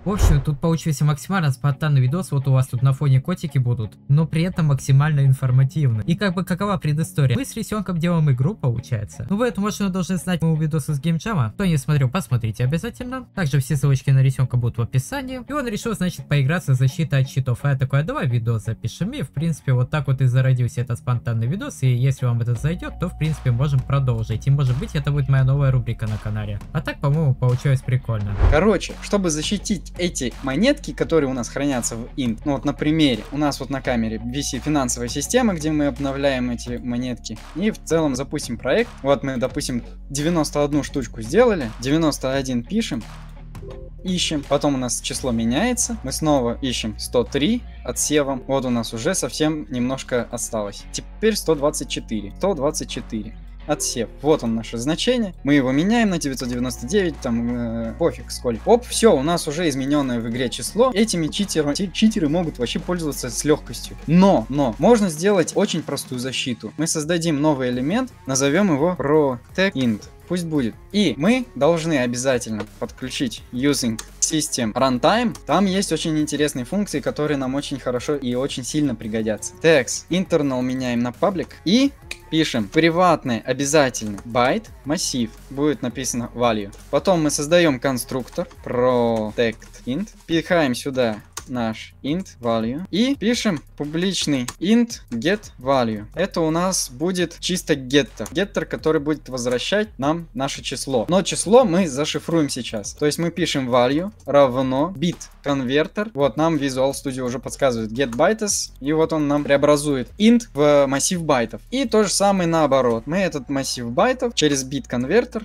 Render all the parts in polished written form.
В общем, тут получился максимально спонтанный видос, вот у вас тут на фоне котики будут, но при этом максимально информативно. И как бы какова предыстория? Мы с Рисенком делаем игру, получается. Ну вы эту машину должны знать, моего видоса с геймджама. Кто не смотрел, посмотрите обязательно. Также все ссылочки на Рисенка будут в описании. И он решил, значит, поиграться с защитой от читов. А я такой, давай видос запишем. И в принципе вот так вот и зародился этот спонтанный видос. И если вам этот зайдет, то в принципе можем продолжить. И может быть это будет моя новая рубрика на канале. А так, по-моему, получилось прикольно. Короче, чтобы защитить эти монетки, которые у нас хранятся в int, ну вот на примере, у нас вот на камере висит финансовая система, где мы обновляем эти монетки. И в целом запустим проект. Вот мы, допустим, 91 штучку сделали, 91 пишем. Ищем, потом у нас число меняется, мы снова ищем 103 отсевом, вот у нас уже совсем немножко осталось. Теперь 124, отсев, вот он наше значение, мы его меняем на 999, там пофиг сколько. Оп, все, у нас уже измененное в игре число, этими читеры могут вообще пользоваться с легкостью. Но, можно сделать очень простую защиту. Мы создадим новый элемент, назовем его protect_int. Пусть будет. И мы должны обязательно подключить using system runtime. Там есть очень интересные функции, которые нам очень хорошо и очень сильно пригодятся. Text internal меняем на public и пишем приватный обязательно byte массив. Будет написано value. Потом мы создаем конструктор protect_int. Пихаем сюда наш int value и пишем публичный int get value. Это у нас будет чисто getter, который будет возвращать нам наше число. Но число мы зашифруем сейчас. То есть мы пишем value равно bit converter. Вот нам Visual Studio уже подсказывает get bytes, и вот он нам преобразует int в массив байтов. И то же самое наоборот. Мы этот массив байтов через bit converter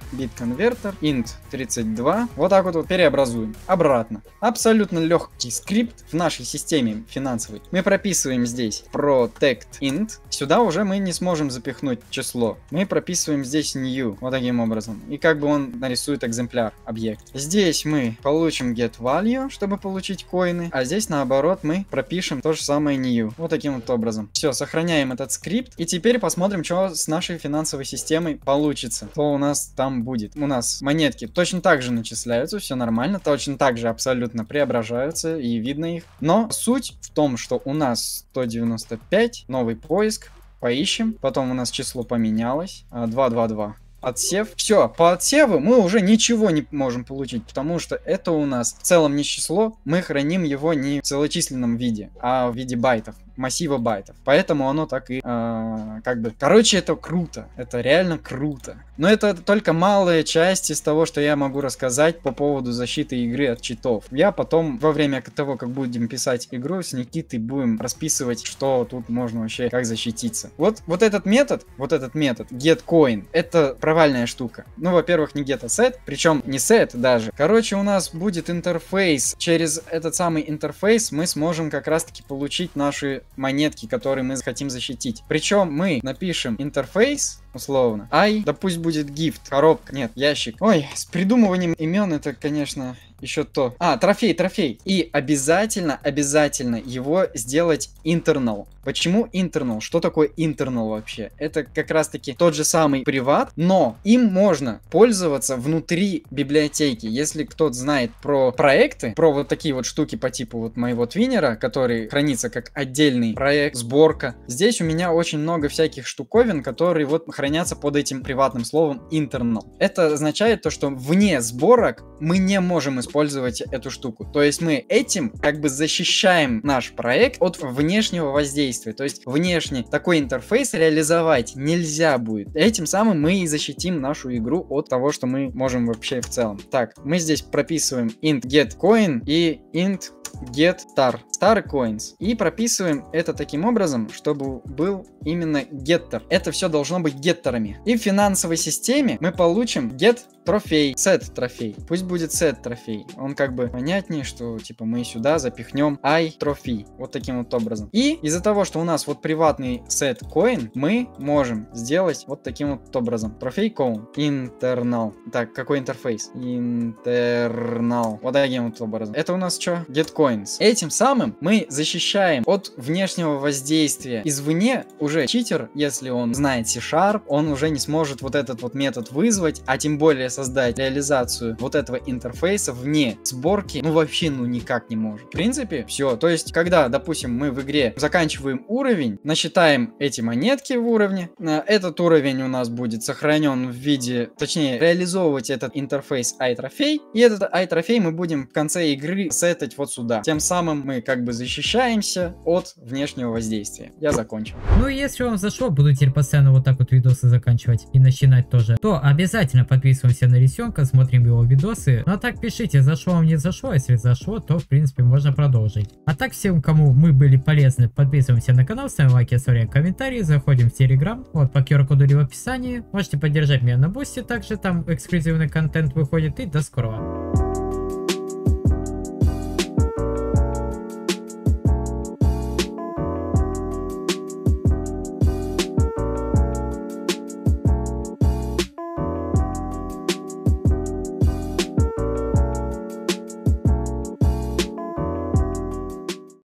int 32 вот так вот переобразуем обратно. Абсолютно легкий скрипт в нашей системе финансовой. Мы прописываем здесь protect_int. Сюда уже мы не сможем запихнуть число. Мы прописываем здесь new. Вот таким образом. И как бы он нарисует экземпляр, объект. Здесь мы получим get value, чтобы получить коины. А здесь наоборот мы пропишем то же самое new. Вот таким вот образом. Все, сохраняем этот скрипт. И теперь посмотрим, что с нашей финансовой системой получится. Что у нас там будет. У нас монетки точно так же начисляются. Все нормально. Точно так же абсолютно преображаются. И видно их. Но суть в том, что у нас 195, новый поиск, поищем, потом у нас число поменялось, 222. Отсев. Все, по отсеву мы уже ничего не можем получить, потому что это у нас в целом не число, мы храним его не в целочисленном виде, а в виде байтов, массива байтов. Поэтому оно так и как бы... Короче, это круто, это реально круто. Но это только малая часть из того, что я могу рассказать по поводу защиты игры от читов. Я потом, во время того, как будем писать игру, с Никитой будем расписывать, что тут можно вообще, как защититься. Вот этот метод, getCoin, это провальная штука. Ну, во-первых, не get, а set, причем не set даже. Короче, у нас будет интерфейс. Через этот самый интерфейс мы сможем как раз-таки получить наши монетки, которые мы хотим защитить. Причем мы напишем интерфейс, условно. Да пусть будет gift, коробка, нет, ящик. Ой, с придумыванием имен это, конечно, еще то. Трофей. И обязательно его сделать internal. Почему internal? Что такое internal вообще? Это как раз таки тот же самый приват, но им можно пользоваться внутри библиотеки. Если кто-то знает про проекты, про вот такие вот штуки по типу вот моего твиннера, который хранится как отдельный проект, сборка. Здесь у меня очень много всяких штуковин, которые вот хранятся под этим приватным словом internal. Это означает то, что вне сборок мы не можем использовать эту штуку. То есть мы этим как бы защищаем наш проект от внешнего воздействия. То есть внешний такой интерфейс реализовать нельзя будет. Этим самым мы и защитим нашу игру от того, что мы можем вообще в целом. Так, мы здесь прописываем int getCoin и int getStar coins. И прописываем это таким образом, чтобы был именно getter. Это все должно быть геттерами. И в финансовой системе мы получим get трофей, set трофей. Пусть будет set трофей. Он как бы понятнее, что типа мы сюда запихнем трофей. Вот таким вот образом. И из-за того, что у нас вот приватный set coin, мы можем сделать вот таким вот образом. Трофей coin. Internal. Так, какой интерфейс? Internal. Вот таким вот образом. Это у нас что? Get Bitcoins. Этим самым мы защищаем от внешнего воздействия извне. Уже читер, если он знает C#, он уже не сможет вот этот вот метод вызвать, а тем более создать реализацию вот этого интерфейса вне сборки, ну вообще, ну никак не может. В принципе, все. То есть, когда, допустим, мы в игре заканчиваем уровень, насчитаем эти монетки в уровне, этот уровень у нас будет сохранен в виде, точнее, реализовывать этот интерфейс iTrophy, и этот iTrophy мы будем в конце игры сетать вот сюда. Тем самым мы как бы защищаемся от внешнего воздействия. Я закончил. Ну и если вам зашло, буду теперь постоянно вот так вот видосы заканчивать и начинать тоже, то обязательно подписываемся на Рисенка, смотрим его видосы. Ну а так пишите, зашло вам, не зашло. Если зашло, то в принципе можно продолжить. А так всем, кому мы были полезны, подписываемся на канал, ставим лайки, оставляем комментарии, заходим в Telegram, вот по QR-коду в описании. Можете поддержать меня на Бусти, также там эксклюзивный контент выходит. И до скорого.